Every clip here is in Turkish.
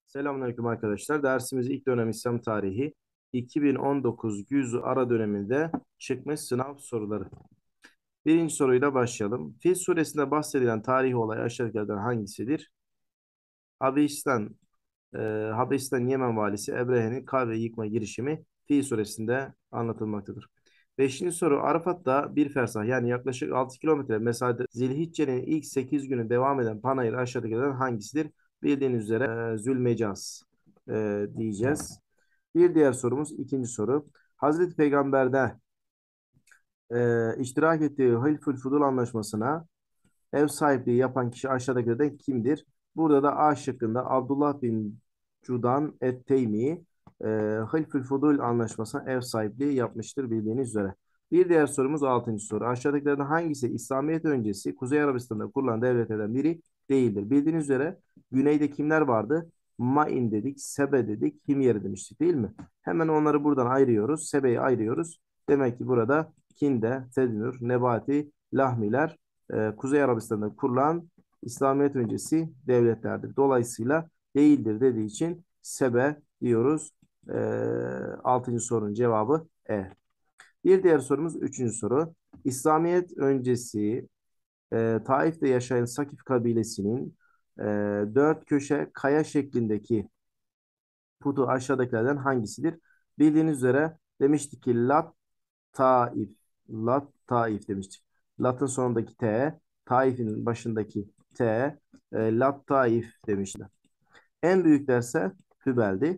Selamünaleyküm arkadaşlar. Dersimiz ilk dönem İslam tarihi 2019 yüz ara döneminde çıkmış sınav soruları. Birinci soruyla başlayalım. Fil suresinde bahsedilen tarihi olay aşağıdakilerden hangisidir? Habeşistan, e, Habeşistan Yemen valisi Ebrehe'nin Kabe'yi yıkma girişimi Fil suresinde anlatılmaktadır. Beşinci soru Arafat'ta bir fersah yani yaklaşık 6 kilometre mesafede Zilhicce'nin ilk 8 günü devam eden panayır aşağıdakilerden hangisidir? Bildiğiniz üzere Zülmecaz diyeceğiz. Bir diğer sorumuz ikinci soru. Hazreti Peygamber'de iştirak ettiği Hilful Fudul Anlaşması'na ev sahipliği yapan kişi aşağıdakilerden kimdir? Burada da A şıkkında Abdullah bin Cudan et-Teymi e, Hilful Fudul Anlaşması'na ev sahipliği yapmıştır bildiğiniz üzere. Bir diğer sorumuz altıncı soru. Aşağıdakilerden hangisi İslamiyet öncesi Kuzey Arabistan'da kurulan devletlerden biri değildir? Bildiğiniz üzere güneyde kimler vardı? Main dedik, Sebe dedik, Himyeri demiştik değil mi? Hemen onları buradan ayırıyoruz. Sebe'yi ayırıyoruz. Demek ki burada Kinde, Tedinur, Nebati, Lahmiler Kuzey Arabistan'da kurulan İslamiyet öncesi devletlerdir. Dolayısıyla değildir dediği için Sebe diyoruz. 6. sorunun cevabı E. Bir diğer sorumuz üçüncü soru. İslamiyet öncesi Taif'te yaşayan Sakif kabilesinin e, dört köşe kaya şeklindeki putu aşağıdakilerden hangisidir? Bildiğiniz üzere demiştik ki Lat Taif. Lat Taif demiştik. Lat'ın sonundaki T, Taif'in başındaki T, Lat Taif demişler. En büyük derse Hübel'di.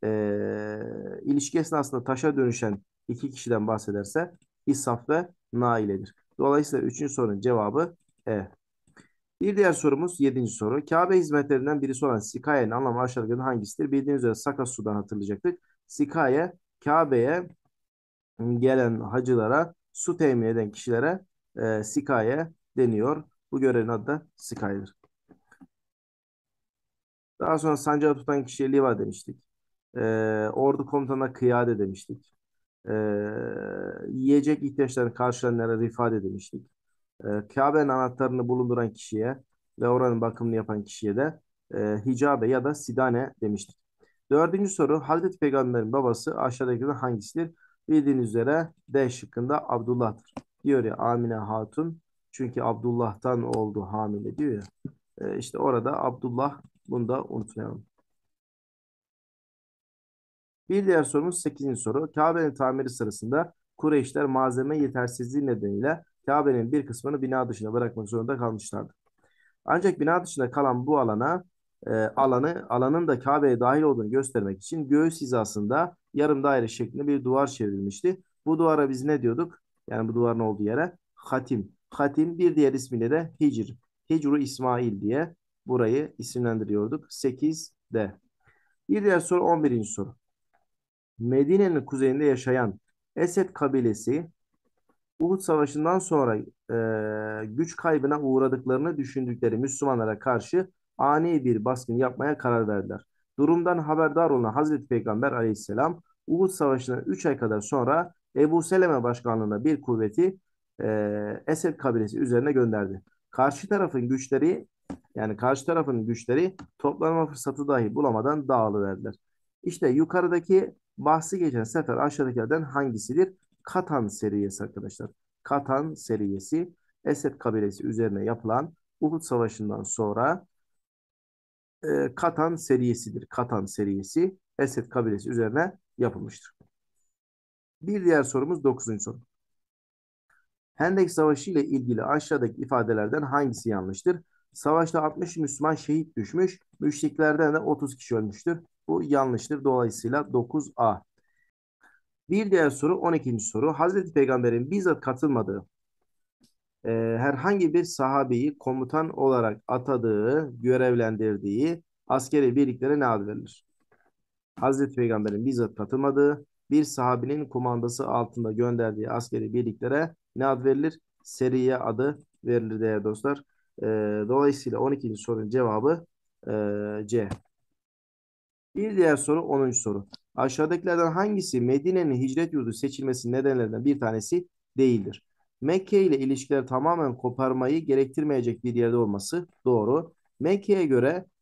İlişki esnasında taşa dönüşen iki kişiden bahsederse İsaf ve Naile'dir. Dolayısıyla üçüncü sorunun cevabı E. Bir diğer sorumuz yedinci soru. Kabe hizmetlerinden birisi olan sikayenin anlamı aşağıdakilerden hangisidir? Bildiğiniz üzere Saka sudan hatırlayacaktık. Sikaye Kabe'ye gelen hacılara su temin eden kişilere sikaye deniyor. Bu görevin adı da sikayedir. Daha sonra sancağı tutan kişiye liva demiştik. E, Ordu komutanına kıyade demiştik. E, Yiyecek ihtiyaçlarını karşılayanlara rifade demiştik. Kabe'nin anahtarını bulunduran kişiye ve oranın bakımını yapan kişiye de hicabe ya da sidane demiştik. Dördüncü soru Hazreti Peygamber'in babası aşağıdakilerden hangisidir? Bildiğiniz üzere D şıkkında Abdullah'tır. Diyor ya Amine Hatun çünkü Abdullah'tan oldu hamile diyor ya. İşte orada Abdullah bunu da unutmayalım. Bir diğer sorumuz sekizinci soru. Kabe'nin tamiri sırasında Kureyşler malzeme yetersizliği nedeniyle Kabe'nin bir kısmını bina dışına bırakmak zorunda kalmışlardı. Ancak bina dışında kalan bu alanın da Kabe'ye dahil olduğunu göstermek için göğüs hizasında yarım daire şeklinde bir duvar çevrilmişti. Bu duvara biz ne diyorduk? Yani bu duvarın olduğu yere Hatim. Hatim bir diğer ismiyle de Hicr. Hicru İsmail diye burayı isimlendiriyorduk. 8D. Bir diğer soru 11. soru. Medine'nin kuzeyinde yaşayan Esed kabilesi Uhud Savaşı'ndan sonra güç kaybına uğradıklarını düşündükleri Müslümanlara karşı ani bir baskın yapmaya karar verdiler. Durumdan haberdar olan Hazreti Peygamber Aleyhisselam Uhud Savaşı'ndan 3 ay kadar sonra Ebu Seleme başkanlığında bir kuvveti Esed kabilesi üzerine gönderdi. Karşı tarafın güçleri karşı tarafın güçleri toplanma fırsatı dahi bulamadan dağılıverdiler. İşte yukarıdaki bahsi geçen sefer aşağıdakilerden hangisidir? Katan seriyesi arkadaşlar. Katan seriyesi Esed kabilesi üzerine yapılan Uhud Savaşı'ndan sonra Katan seriyesidir. Katan seriyesi Esed kabilesi üzerine yapılmıştır. Bir diğer sorumuz dokuzuncu soru. Hendek Savaşı ile ilgili aşağıdaki ifadelerden hangisi yanlıştır? Savaşta 60 Müslüman şehit düşmüş, müşriklerden de 30 kişi ölmüştür. Bu yanlıştır. Dolayısıyla 9A. Bir diğer soru 12. soru. Hazreti Peygamber'in bizzat katılmadığı herhangi bir sahabeyi komutan olarak atadığı, görevlendirdiği askeri birliklere ne ad verilir? Hazreti Peygamber'in bizzat katılmadığı bir sahabinin kumandası altında gönderdiği askeri birliklere ne ad verilir? Seriye adı verilir değerli dostlar. E, Dolayısıyla 12. sorunun cevabı C. Bir diğer soru 10. soru. Aşağıdakilerden hangisi Medine'nin hicret yurdu seçilmesi nedenlerinden bir tanesi değildir? Mekke ile ilişkiler tamamen koparmayı gerektirmeyecek bir yerde olması doğru. Mekke'ye göre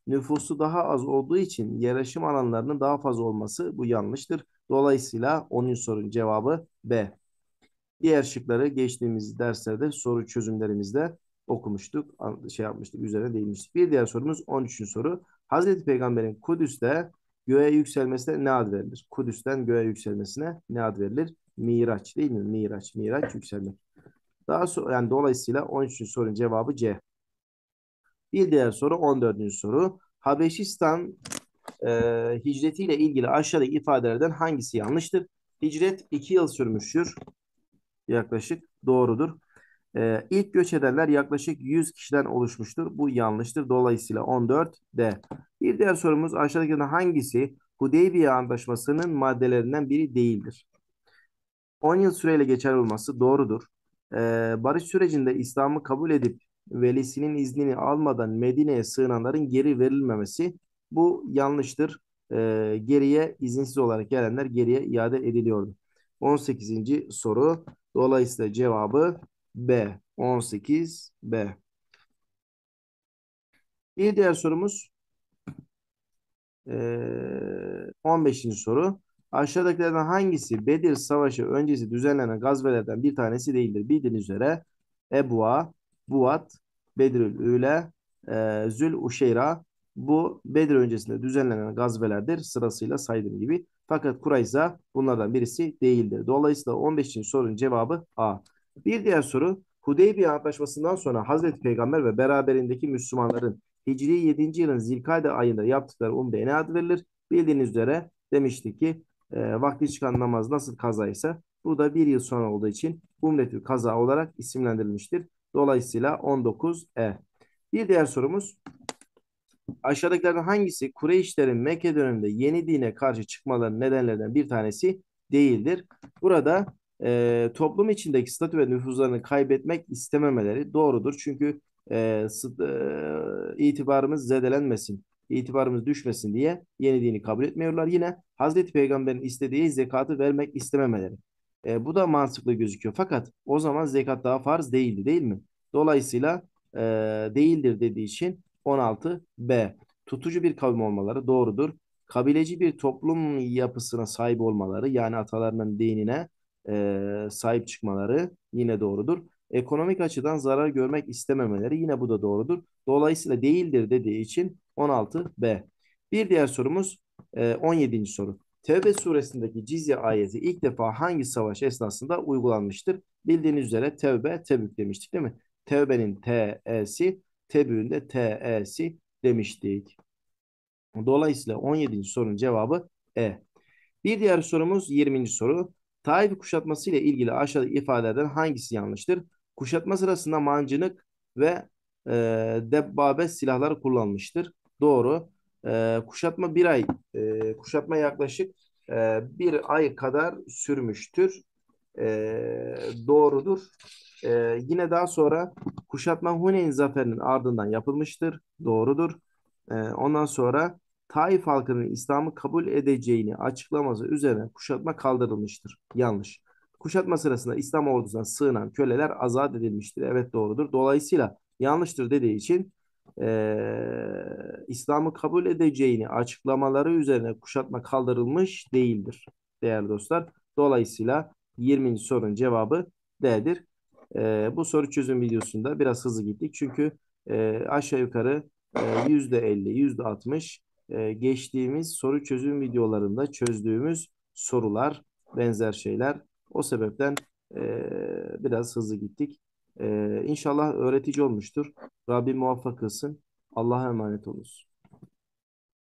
nüfusu daha az olduğu için yerleşim alanlarının daha fazla olması bu yanlıştır. Dolayısıyla 10. sorunun cevabı B. Diğer şıkları geçtiğimiz derslerde soru çözümlerimizde okumuştuk, şey yapmıştık, üzerine değinmiştik. Bir diğer sorumuz 13. soru. Hazreti Peygamber'in Kudüs'te göğe yükselmesine ne ad verilir? Kudüs'ten göğe yükselmesine ne ad verilir? Miraç değil mi? Miraç, Miraç yükselmek. Daha sonra yani dolayısıyla 13. sorunun cevabı C. Bir diğer soru 14. soru. Habeşistan e, hicretiyle ilgili aşağıdaki ifadelerden hangisi yanlıştır? Hicret 2 yıl sürmüştür. Yaklaşık doğrudur. İlk göç edenler yaklaşık 100 kişiden oluşmuştur. Bu yanlıştır. Dolayısıyla 14 D. Bir diğer sorumuz aşağıdakilerden hangisi Hudeybiye Antlaşması'nın maddelerinden biri değildir? 10 yıl süreyle geçerli olması doğrudur. Barış sürecinde İslam'ı kabul edip velisinin iznini almadan Medine'ye sığınanların geri verilmemesi bu yanlıştır. Geriye izinsiz olarak gelenler geriye iade ediliyordu. 18. soru. Dolayısıyla cevabı B. 18 B. Bir diğer sorumuz 15. soru. Aşağıdakilerden hangisi Bedir Savaşı öncesi düzenlenen gazvelerden bir tanesi değildir? Bildiğiniz üzere Ebu'a, Buat, Bedirül Üle, Zül Uşeyra bu Bedir öncesinde düzenlenen gazvelerdir. Sırasıyla saydığım gibi. Fakat Kurayza bunlardan birisi değildir. Dolayısıyla 15. sorunun cevabı A. Bir diğer soru. Hudeybiye Antlaşması'ndan sonra Hazreti Peygamber ve beraberindeki Müslümanların Hicri 7. yılın Zilkade ayında yaptıkları umreye ne adı verilir? Bildiğiniz üzere demiştik ki vakti çıkan namaz nasıl kazaysa bu da bir yıl sonra olduğu için umretül kaza olarak isimlendirilmiştir. Dolayısıyla 19 E. Bir diğer sorumuz aşağıdakilerden hangisi Kureyşlerin Mekke döneminde yeni dine karşı çıkmalarının nedenlerinden bir tanesi değildir? Burada toplum içindeki statü ve nüfuzlarını kaybetmek istememeleri doğrudur. Çünkü itibarımız zedelenmesin, itibarımız düşmesin diye yeni dini kabul etmiyorlar. Yine Hazreti Peygamber'in istediği zekatı vermek istememeleri. Bu da mantıklı gözüküyor. Fakat o zaman zekat daha farz değildi değil mi? Dolayısıyla e, değildir dediği için 16 B. Tutucu bir kavim olmaları doğrudur. Kabileci bir toplum yapısına sahip olmaları yani atalarının dinine sahip çıkmaları yine doğrudur. Ekonomik açıdan zarar görmek istememeleri yine bu da doğrudur. Dolayısıyla değildir dediği için 16 B. Bir diğer sorumuz 17. soru. Tevbe suresindeki Cizye ayeti ilk defa hangi savaş esnasında uygulanmıştır? Bildiğiniz üzere Tevbe, Tebük demiştik değil mi? Tevbe'nin T'si, Tebük'ün de T'si demiştik. Dolayısıyla 17. sorunun cevabı E. Bir diğer sorumuz 20. soru. Taif kuşatması ile ilgili aşağıdaki ifadelerden hangisi yanlıştır? Kuşatma sırasında mancınık ve debbabe silahları kullanmıştır. Doğru. Kuşatma bir ay, kuşatma yaklaşık bir ay kadar sürmüştür. Doğrudur. Yine daha sonra kuşatma Huneyn zaferinin ardından yapılmıştır. Doğrudur. Ondan sonra Taif halkının İslam'ı kabul edeceğini açıklaması üzerine kuşatma kaldırılmıştır. Yanlış. Kuşatma sırasında İslam ordusuna sığınan köleler azat edilmiştir. Evet doğrudur. Dolayısıyla yanlıştır dediği için İslam'ı kabul edeceğini açıklamaları üzerine kuşatma kaldırılmış değildir değerli dostlar. Dolayısıyla 20. sorunun cevabı D'dir. Bu soru çözüm videosunda biraz hızlı gittik. Çünkü aşağı yukarı %50, %60 geçtiğimiz soru çözüm videolarında çözdüğümüz sorular, benzer şeyler. O sebepten biraz hızlı gittik. İnşallah öğretici olmuştur. Rabbim muvaffak kılsın. Allah'a emanet olunuz.